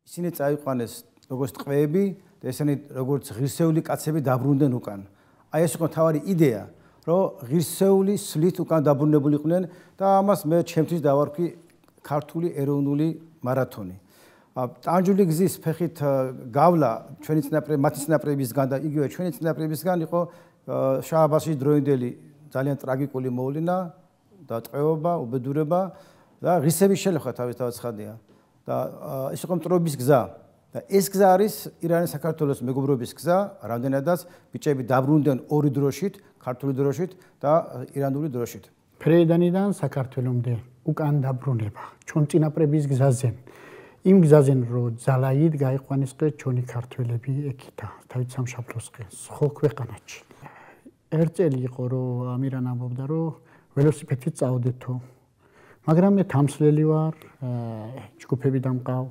ისინი წაიყვანეს როგორც ტყვეები და ესენი როგორც ღირსეული კაცები დაბრუნდნენ უკან. აი ეს იყო თავარი იდეა, რომ ღირსეული სლით უკან დაბრუნებულიყვნენ და ამას მე ჩემთვის დავარქვი ქართული ეროვნული მარათონი. ტანჯული გზის ფეხით გავლა ჩვენი მათი წინაპრებისგან და იგივე ჩვენი წინაპრებისგან იყო შააბასის დროინდელი ძალიან ტრაგიკული მოვლენა და ტყვეობა, უბედურება და ღირსების შელეხვა თავისთავად ცხადია. და ეს იყო მტრობის გზა. და ეს გზა არის ირანის საქართველოს მეგობრობის გზა, რამდენადაც ბიჭები დაბრუნდნენ ორი დროშით, ქართული დროშით და ირანული დროშით. ფრეიდანიდან საქართველომდე უკან დაბრუნება, ჩვენ წინაპრების გზაზე. იმ გზაზე რომ ძალაით გაიყვანისყრეს ჩვენი ქართველები ეკიდა, თავით სამშაბლოსკენ, ხო ქვეყანაში. ერთ წელი იყო რომ ამირან ამბობდა რომ ველოსიპედით წავდეთო. მაგრამ მე თამსვლელი ვარ, ჯგუფები დამყავ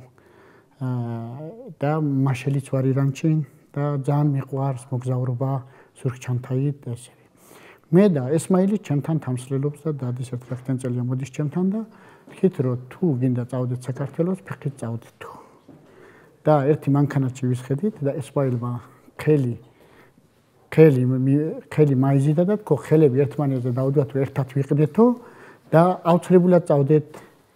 და მაშელიც ვარ ირანში და ძალიან მიყვარს მოგზაურობა სურხჩანთაით და ესე. მე და ესმაილი ჩემთან თამსვლელობს და დადის 1 წელია მოდის ჩემთან და თქვით რომ თუ გინდა წავდეთ საქართველოს, ფეხით წავდეთო. და ერთი მანქანაში ვისხედით და ესმაილმა ხელი მაიზიდა და თქო ხელები ერთმანეთზე დავდგათ რომ ერთად ვიყიდეთო და აუცილებლად წავდეთ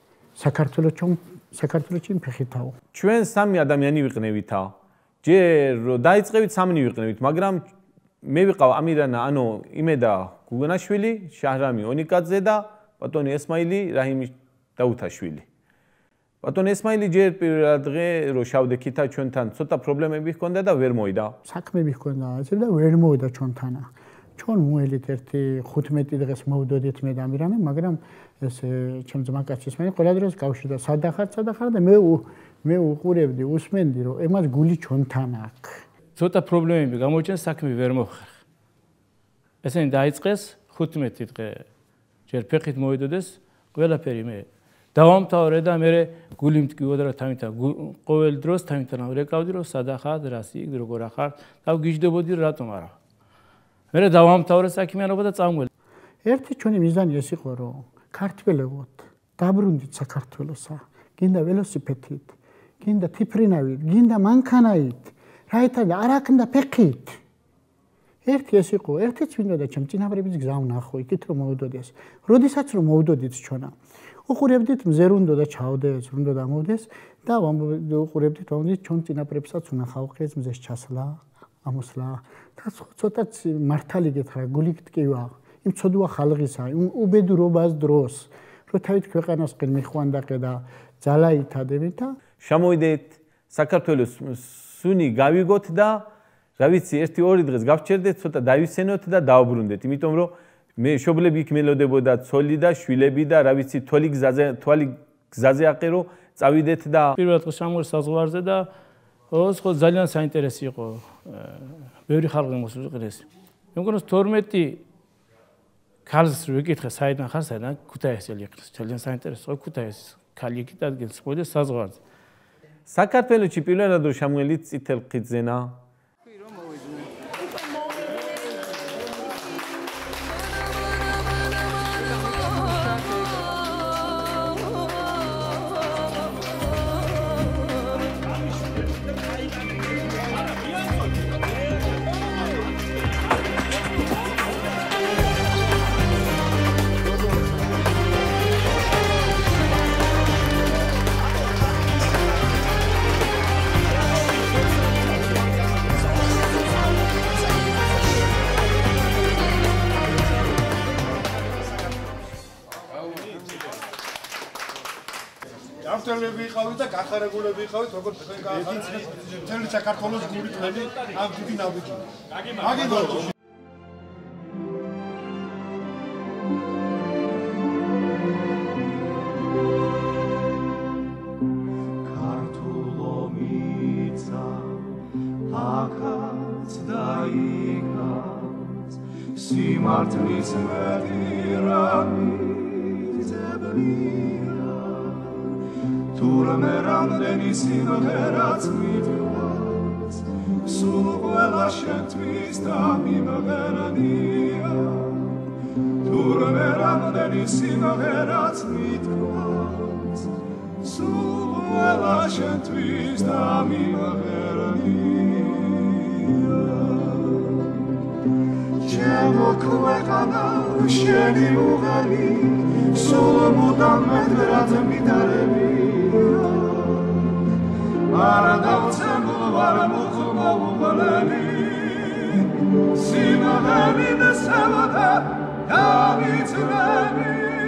საქართველოში ფეხითაო. ჩვენ სამი ადამიანი ვიყნევითა. ჯერ რომ დაიწყებით სამნი ვიყნევით, მაგრამ მე ვიყავ ამირანა, ანუ იმედა გუგანაშვილი, შაჰრამი ონიკაძე და ბატონი ესმაილი რაჰიმი დაუთაშვილი. ბატონი ესმაილი ჯერ პირველ დღე რომ შავდექითა ჩვენთან ცოტა პრობლემები ჰქონდა და ვერ მოვიდა. საქმეები ჰქონდა ასე და ვერ მოვიდა ჩვენთანა. ჩვენ მოელით ერთი 15 დღეს მოვდოდით მე და ამირანა, მაგრამ ეს ჩემ ძმაკაცი ესმაილი ყველა დროს გავშიდა სადახარ და მე უყურებდი, უსმენდი რომ ემას გული ჩვენთან აქვს. ცოტა პრობლემები გამოჩნდა, საქმე ვერ მოხერხ. ესენი დაიწყეს 15 დღე ჯერ ფეხით მოვიდოდეს, ყველაფერი მე დავამთავრე და მე გული მткиოდა რა თავითა ყოველ დროს თავითა ვერეკავდი რომ სადახარ, რას იქ, როგორ ახარ და ვგიჟდებოდი რატომ არა. მე დავამთავრე საქმიანობა და წამველი. ერთი ჩვენი მიზანი ეს იყო რომ ქართველებოთ დაბრუნდით საქართველოსა, გინდა ველოსიპედით, გინდა თიფრინავით, გინდა მანქანით, რაითა არ აქნდა ფეხით. ერთი ეს იყო, ერთიც მინდოდა ჩემ წინაპრების გზა ვნახო, იქით რომ მოვდოდეს. როდესაც რომ მოვდოდით ჩვენა, უყურებდით მზე რომ უნდა ჩავდეს, რომ უნდა დამოვდეს და უყურებდით ვამბობდით ჩვენ წინაპრებსაც ვნახავ ხეს მზეს ჩასლა, ამოსლა და ცოტა მართალი გეთხრა, გული გტკივა. იმ ცოდვა ხალხისა, იმ უბედურობას დროს, რომ თავით ქვეყანასკენ მიხვანდაყე და ძალაითადებით და შემოვიდეთ საქართველოს სუნი გავიგოთ და რა ვიცი 1-2 დღეს გავჩერდეთ, ცოტა დავისენოთ და დავბრუნდეთ, იმიტომ რომ მე შობლები იქ მელოდებოდა ცოლი და შვილები და რა ვიცი თვალი გზაზე აყერო, წავიდეთ და პირველად შემოვიდა საზღვარზე და ხო ძალიან საინტერესო იყო. ბევრი ხალხი მოსუყრეს. მე მგონი 12 ქალს რო ეკითხა საიდან ხარ, საიდან ქუთაისელი ეკითხა. ძალიან საინტერესო ქუთაისის ქალი იქით ადგილს მოდი საზღვარზე. საქართველოში პირველად რო შემოელი წითელ ხიძენა ავტორები იყავით და გახარებულები იყავით, როგორც თქვენ გაახარებულებით მთელი საქართველოს გული თქვენი ამ დიდი ნაბიჯი. აგებალო. ქართულომიცა აქაც და იქაც სიმართლის მეტირამიძებნია თურმე რამდენი სიმღერაც მithვას სულ ყველა შენთვის დამიმღერნია თურმე რამდენი სიმღერაც მithვას სულ ყველა შენთვის დამიმღერნია ჩემო ქვეყანა შენი უღელი სულ მუდამ მეძრად მიდარებია არა დავცემო არ მოხმოვლელი სიმაღლე დასავდა დავიწრები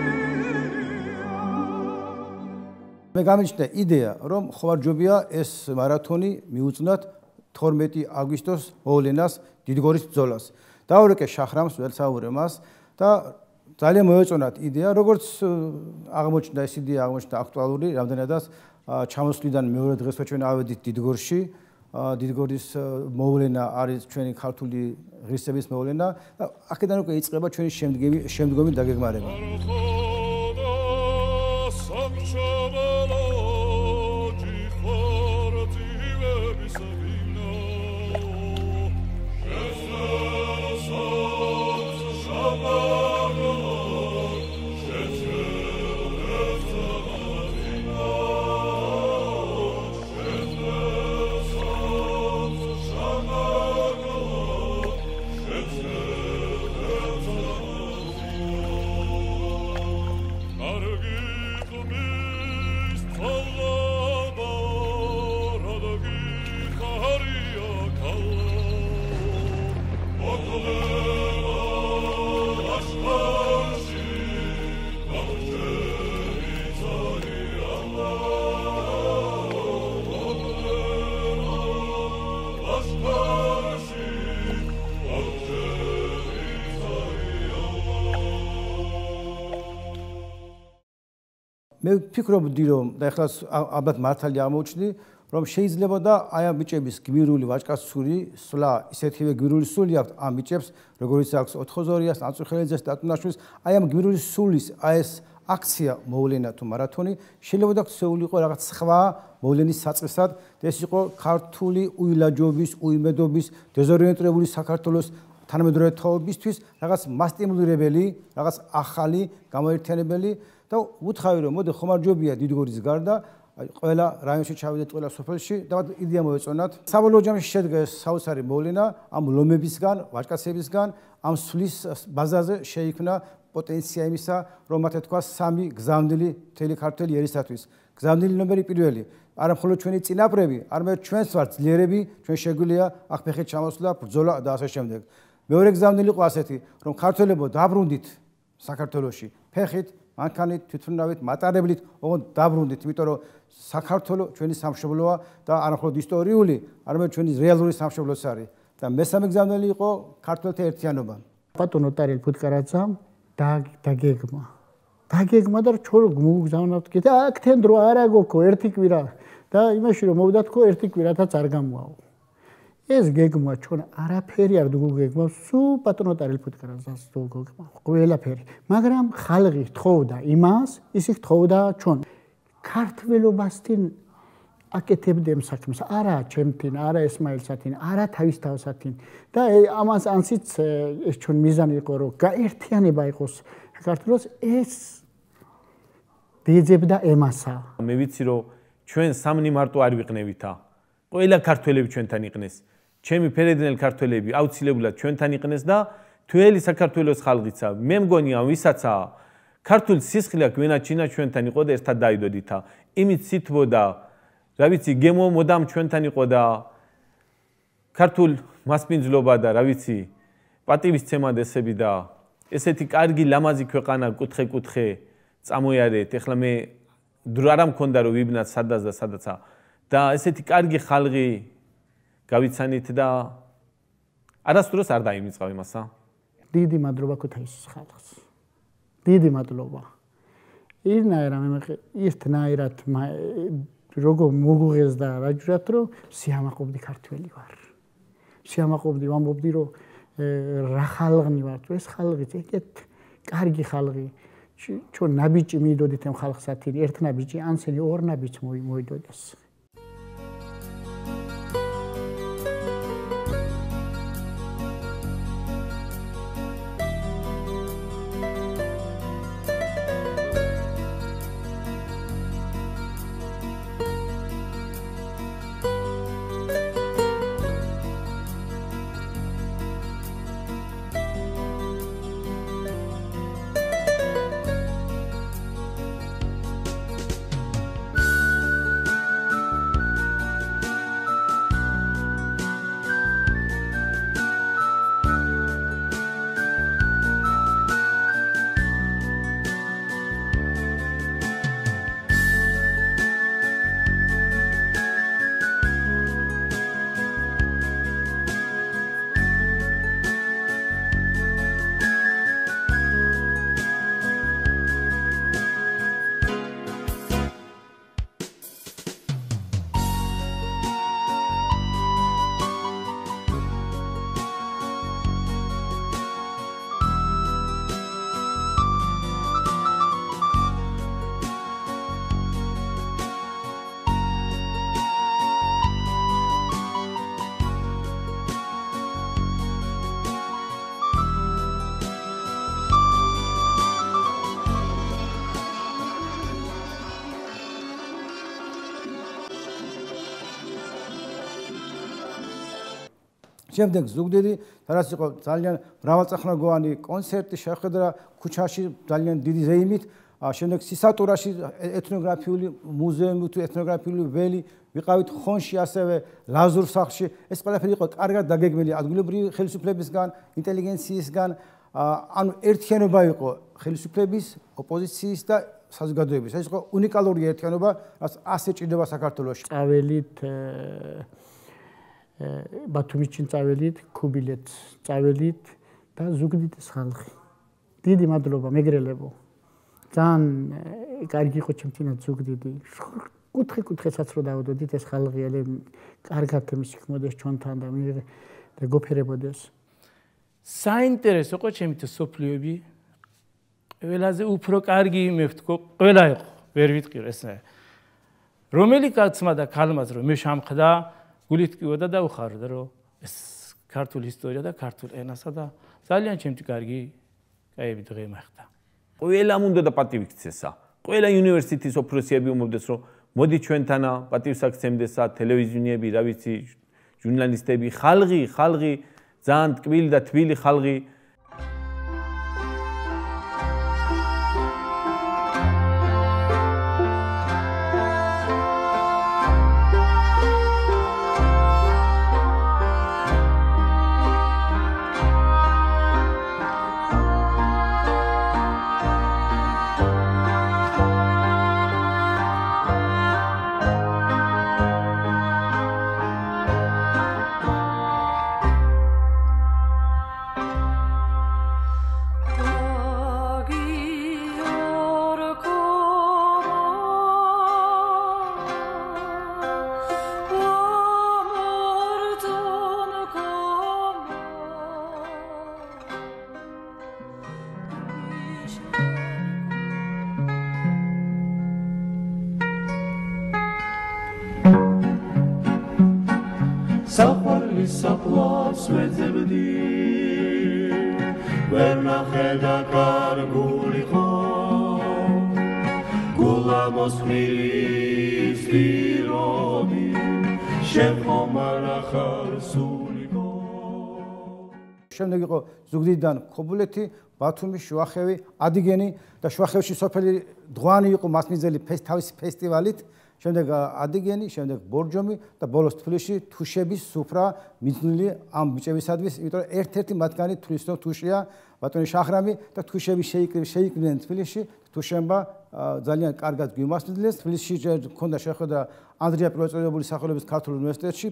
მე გამიჩნდა იდეა, რომ ხوارჯობია ეს მარათონი მიუძვნათ 12 აგვისტოს მოვლენას დიდგორის ბრძოლას. დაურეკე შახრამს, ველსაურე მას და ძალიან მოეწონათ იდეა, როგორც აღმოჩნდა ეს იდეა აღმოჩნდა აქტუალური, რამდენადაც ჩამოსვლიდან მეორე დღესვე ჩვენ ავედით დიდგორში. დიდგორის მოვლენა არის ჩვენი ქართული ღირსების მოვლენა და აქედან უკვე იწყება ჩვენი შემდგომი დაგეგმარება. მე ვფიქრობდი რომ და ეხლა ალბათ მართალი აღმოჩნდი რომ შეიძლება და აი ამ ბიჭების გმირული ვაჭკაცური სვლა ისეთივე გმირული სული აქვს ამ ბიჭებს როგორიც აქვს ოთხოზორიას, ანწუხელიძეს, დატუნაშვილს აი ამ გმირული სულის აი ეს აქცია მოვლენა თუ მარათონი შეიძლება და ქცეულიყო რაღაც სხვა მოვლენის საწყისად და ეს იყო ქართული უილაჯობის, უიმედობის, დეზორიენტირებული საქართველოს თანამედროვე თაობისთვის რაღაც მასტიმულირებელი, რაღაც ახალი გამოერთიანებელი და უთხარი რომ მოდი ხომარჯობია დიდგორის გარდა ყველა რაიონში ჩავიდეთ ყველა სოფელში და იდეა მოეწონათ საბოლოო ჯამში შედგა ეს საოცარი მოვლენა ამ ლომებისგან, ვაჭკაცებისგან ამ სვლის ბაზაზე შეიქმნა პოტენცია იმისა რომ მათ ეთქვა სამი გზავნილი მთელი ქართული ერისათვის გზავნილი ნომერი პირველი არა მხოლოდ ჩვენი წინაპრები არამედ ჩვენს ვართ ძლიერები ჩვენ შეგვიძლია აქ ფეხით ჩამოსვლა ბრძოლა და ასე შემდეგ მეორე გზავნილი იყო ასეთი რომ ქართველებო დაბრუნდით საქართველოში ფეხით მანქანით, თვითმფრინავით, მატარებლით, ოღონდ დაბრუნდით, იმიტომ რომ საქართველო ჩვენი სამშობლოა და არა მხოლოდ ისტორიული, არამედ ჩვენი რეალური სამშობლოც არის. და მესამე გზავნილი იყო ქართველთა ერთიანობა. ბატონო ტარიელ ფუტკარაძამ დაგეგმა. დაგეგმა და ჩვენ გმუგზავნავთ კიდე აქთენ დრო არა გოქო ერთი კვირა და იმაში რომ მოვდათქო ერთი კვირათაც არ გამოაო. ეს გეგმა ჩვენ არაფერი არ დაგეგმა, სულ ბატონო ტარიელ ფუტკარაძას დაგეგმა. ყველაფერი. მაგრამ ხალხი თხოვდა იმას, ისე თხოვდა ჩვენ ქართველობასთან აკეთებდნენ საქმეს. არა ჩემთინ, არა ესმაილსათინ, არა თავისთავსათინ. და ამას ანსიც ეს ჩვენ მიზანი იყო, რომ გაერთიანება იყოს საქართველოს ეს დეძებდა ემასა. მე ვიცი რომ ჩვენ სამნი მარტო არ ვიყნევითა. ყველა ქართველები ჩვენთან იყნეს. ჩემი ფერედნელ ქართველები აუცილებლად ჩვენთან იყნეს და თველი საქართველოს ხალხიცა. მე მგონია ვისაცა ქართულ სისხლი აქვს ვენაჩინა ჩვენთან იყო და ერთად დაიდოდითა. იმით სითბოდა რა ვიცი გემო მოდამ ჩვენთან იყო და ქართულ მასპინძლობა და რა ვიცი პატივისცემა ესები და ესეთი კარგი ლამაზი ქვეყანა კუთხე წამოიარეთ. ეხლა მე დრო არ მქონდა რომ ვიბნათ სადაც და სადაცა და ესეთი კარგი ხალხი გავიცანით და არასდროს არ დაიმიწყავ იმასა. დიდი მადლობა ქუთაისის ხალხს. დიდი მადლობა. ერთნაირად როგორ მოგუღეს და რაჯვრათ რომ სიამაყობდი ქართველი ვარ. სიამაყობდი ვამბობდი რომ რა ხალხი ვარ. ეს ხალხი ეგეთ კარგი ხალხი. ჩვენ ნაბიჯი მიდოდით ამ ხალხსათი ერთ ნაბიჯი ანსენი ორ ნაბიჯს მოიდოდეს. შემდეგ ზუგდიდი, რაც იყო ძალიან მრავალწახნაგოვანი კონცერტი, შეხვედრა ქუჩაში ძალიან დიდი ზეიმით, შემდეგ სისატურაში ეთნოგრაფიული მუზეუმი თუ ეთნოგრაფიული ველი, ვიყავით ხონში ასევე ლაზურ სახლში. ეს ყველაფერი იყო კარგად დაგეგმილი ადგილობრივი ხელისუფლებისგან, ინტელიგენციისგან, ანუ ერთიანობა იყო ხელისუფლების, ოპოზიციის და საზოგადოების. ეს იყო უნიკალური ერთიანობა, რაც ასე ჭირდება საქართველოში. წაველით ბათუმის წინ წაველით, ქუბილეთს წაველით და ზუგდიდის ხალხი. დიდი მადლობა მეგრელებო. ძალიან კარგი იყო ჩემთვინაც ზუგდიდი. კუთხე-კუთხესაც რო დავდოდით ეს ხალხიელი კარგად მისიქმოდეს ჩვენთან და გოფერებოდეს. საინტერესო იყო ჩემთვის სოფლიოები. ყველაზე უფრო კარგი მე ვთქო, ყველა იყო, ვერ ვიტყვი ეს. რომელი კაცმა და ქალმაც რომ მე შამხდა, გულით კივოდა და უხარდა რომ ეს ქართული ისტორია და ქართულ ენასა და ძალიან ჩემთვის კარგი კაი დღე მახდა. ყველამ უნდა და პატივი ქცესა. ყველა უნივერსიტეტის ოფროსიები უმობდეს რომ მოდი ჩვენთანა პატივს აქცემდესა ტელევიზიუნები, რა ვიცი, ჟურნალისტები, ხალხი ძალიან ტკბილი და თბილი ხალხი. საფლავს ვეძებდი ვერ ნახედა კარგული ხო გულა მოსმის პირობი შეხომარა ხარსულიკო შემდეგ იყო ზუგდიდიდან ქობულეთი, ბათუმი, შუახევი, ადიგენი და შუახევში სოფელი დღوانი იყო მასმიძელი თავისი ფესტივალით. შემდეგ ადიგენი, შემდეგ ბორჯომი და ბოლოს თბილისში თუშების სუფრა მიძნილი ამ ბიჭებისადმის, იმიტომ რომ ერთ-ერთი მათგანი თუშია, ბატონი შახრამი და თუშები შეიკრიბნენ თბილისში. თუშებმა ძალიან კარგად გვიმასპინძლეს. თბილისში ჰქონდა შეხვედრა ანდრია პირველწოდებულის სახელობის ქართულ უნივერსიტეტში.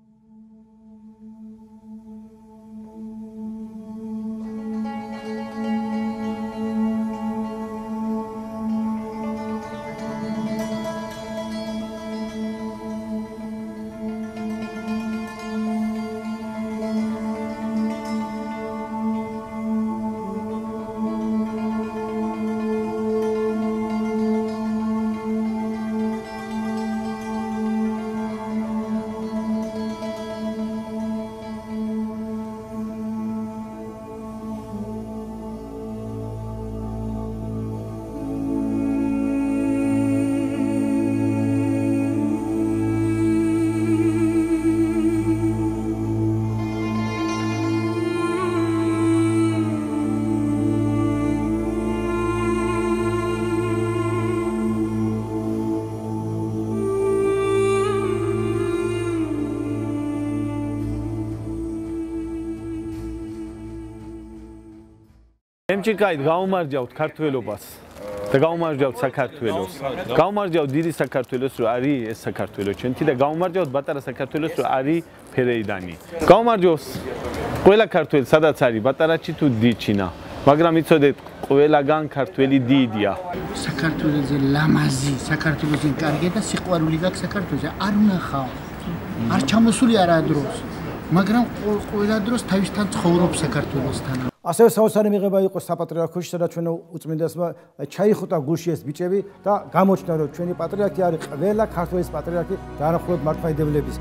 ემჩიკაით გაუმარჯავთ ქართველობას და გაუმარჯავთ საქართველოს. გაუმარჯავთ დიდი საქართველოს, რომ არის ეს საქართველო ჩვენი და გაუმარჯავთ პატარა საქართველოს, რომ არის ფერეიდანი. გაუმარჯოს ყველა ქართველი, სადაც არის, პატარაჩი თუ დიჩინა. მაგრამ იცოდეთ, ყველაგან ქართველი დიდია. საქართველოზე ლამაზი, საქართველოზე კარგი და სიყვარული გაქვს საქართველოზე. არ უნახავ. არ ჩამოსული არა დროს, მაგრამ ყველა დროს თავისთან ცხოვრობს საქართველოსთან. ასევე საოცარი მიღება იყო საპატრიარქოში, სადაც ჩვენ უწმინდესმა ჩაიხუტა გულში ეს ბიჭები და გამოჩნდა, რომ ჩვენი პატრიარქი არის ყველა ქართველის პატრიარქი და არა მხოლოდ მართლმადიდებლების.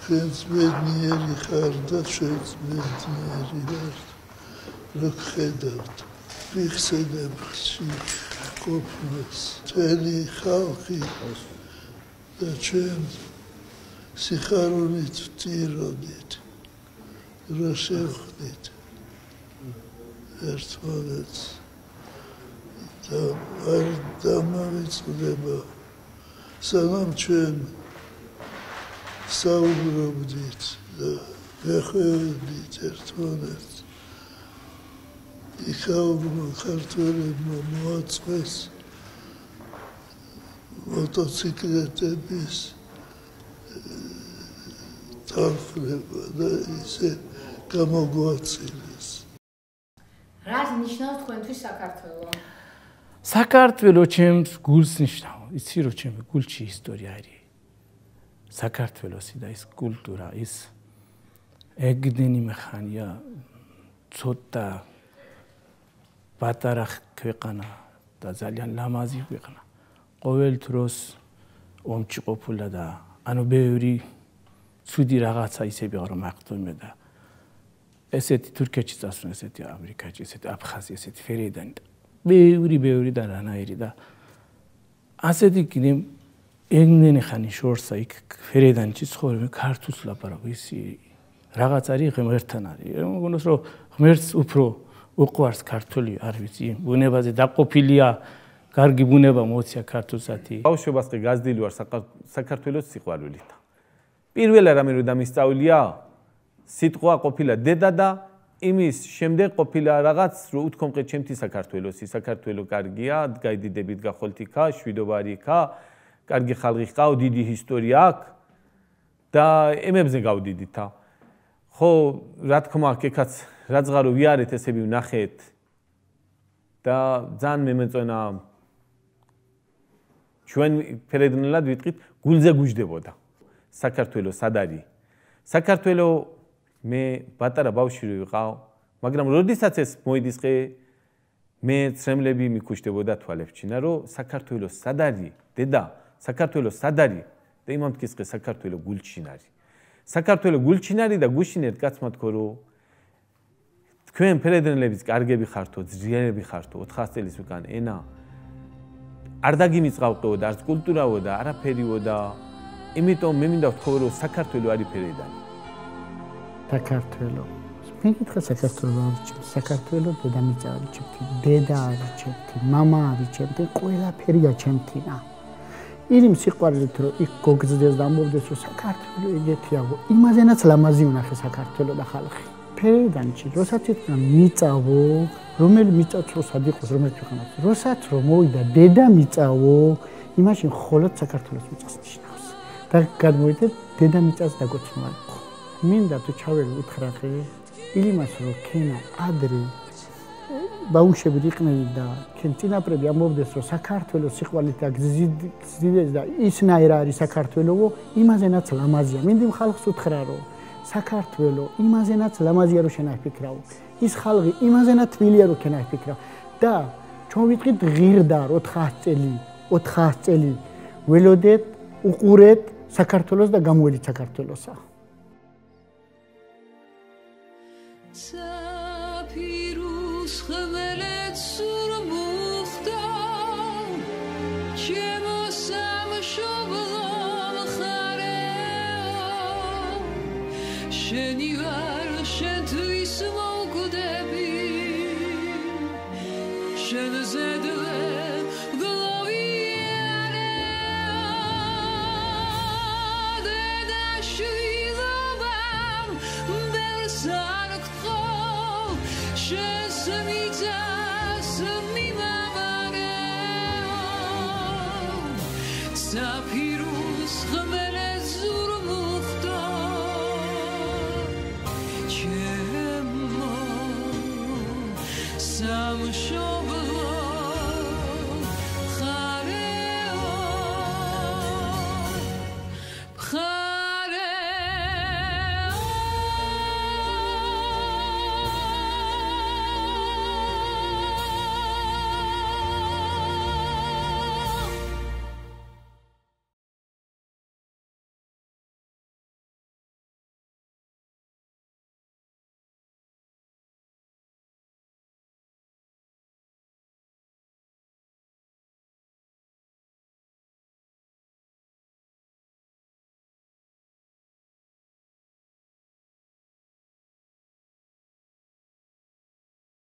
თქვენს ბედნიერი ხარ და ჩვენც ბედნიერი ვართ რო გხედავთ ვიხსენებში ყოფნას მთელი ხალხი და ჩვენ სიხარულით ვტიროდით რო შევხვდით ერთმანეთს და არ დამავიწყდება სანამ ჩვენ საუბრობდით და ვეხვევდით ერთმანეთს იქაურმა ქართველებმა მოაწყვეს მოტოციკლეტების თანხლება და ისე გამოგვაცილეს. რა ნიშნავს თქვენთვის საქართველო? საქართველო ჩემს გულს ნიშნავს. იცი რომ ჩემი გულში ისტორია არის. საქართველოსი და ის კულტურა, ის ეგდენი მეხანია ცოტა პატარა ქვეყანა და ძალიან ლამაზი ქვეყანა. ყოველ დროს ომში ყოფილა და ანუ ბევრი ცუდი რაღაცა ისები რომ აღწმე და ესეთი თურქეთში წასვლა, ესეთი ამერიკაში, ესეთი აფხაზი, ესეთი ფერედანი და ბევრი და რანაირი და ასეთი კიდე ეგნენი ხანი შორსა იქ ფერედანში ცხოვრობენ ქართულს ლაპარაკ ისი რაღაც არის ღმერთთან არის. მოგონოს რომ ღმერთს უფრო უყვარს ქართული არ ვიცი ბუნებაზე დაყოფილია კარგი ბუნება მოწია ქართულსათი. ბავშვობასე გაზრდილი ვარ საქართველოს სიყვარულით. პირველი რამე რომ დამისწავლია სიტყვა ყოფილა დედა და იმის შემდეგ ყოფილა რაღაც რომ უთქვამყე ჩემთი საქართველოსი საქართველო კარგია გაიდიდებით გახვალთ იქა შვიდობა არის იქა კარგი ხალხი ყავ დიდი ისტორია აქვს და ემებზე გავდიდით ხო რა თქმა აქვს ეკაც რაძღა რომ ვიარეთ ესები ვნახეთ და ძალიან მემეწონა ჩვენ ფერედნელად ვიტყვით გულზე გუჯდებოდა საქართველოს სად არის საქართველოს მე პატარა ბავშვი ვიყავ მაგრამ როდესაც ეს მოიდისყე მე ცრემლები მიკუშდებოდა თვალებჩინა რომ საქართველოს სად არის დედა საქართველოს სად არის და იმამ თქვისყე საქართველოს გულჩინ არის საქართველოს გულჩინ არის და გუშინ ერთ კაცმა თქვა რომ თქვენ ფერედნელების კარგები ხართო ძლიერები ხართო 400 წლის უკან ენა არ დაგიმიწყავყეო და არც კულტურაო და არაფერიო და იმიტომ მე მინდა ვთქვა რომ საქართველოს არის ფერედანი საქართველოს მეკითხა საქართველოს დედამიწა არის ჩემთი დედა არის ჩემთი მამა არის ჩემთი ყველაფერია ჩემთინა ირიმ სიყვარულით რომ იქ გოგზდეს და ამბობდეს რომ საქართველოს ეგეთია იმაზენაც ლამაზი უნახე საქართველოს და ხალხი ფერედანში როსაც ეთქვა მიწავო რომელი მიწაც როსაც იყოს რომელი ქვეყანაც როსაც რომ მოვიდა დედა მიწავო იმაშინ მხოლოდ საქართველოს მიწას ნიშნავს და გადმოვიდა დედა მიწას დაგოცნობა მინდა თუ ჩავერი უთხრახე იმას რომ ქენა ადრე ბაუშები იყნები და ქენ წინაპრები ამბობდეს რომ საქართველოს სიყვარულით აგზიდეს და ისნაირ არის საქართველოსო იმაზენაც ლამაზია მინდი ხალხს უთხრა რომ საქართველოს იმაზენაც ლამაზია რომ შენ არ ფიქრავ ის ხალხი იმაზენაც თბილია რომ შენ არ ფიქრავ და ჩვენ ვიტყვით ღირდა 400 წელი ველოდეთ უყურეთ საქართველოს და გამოველით საქართველოსა Sapirus xmelet sur muxta Chemosam shoblam khareo Shenivar shentuis mogudebi Shenezedve Sapir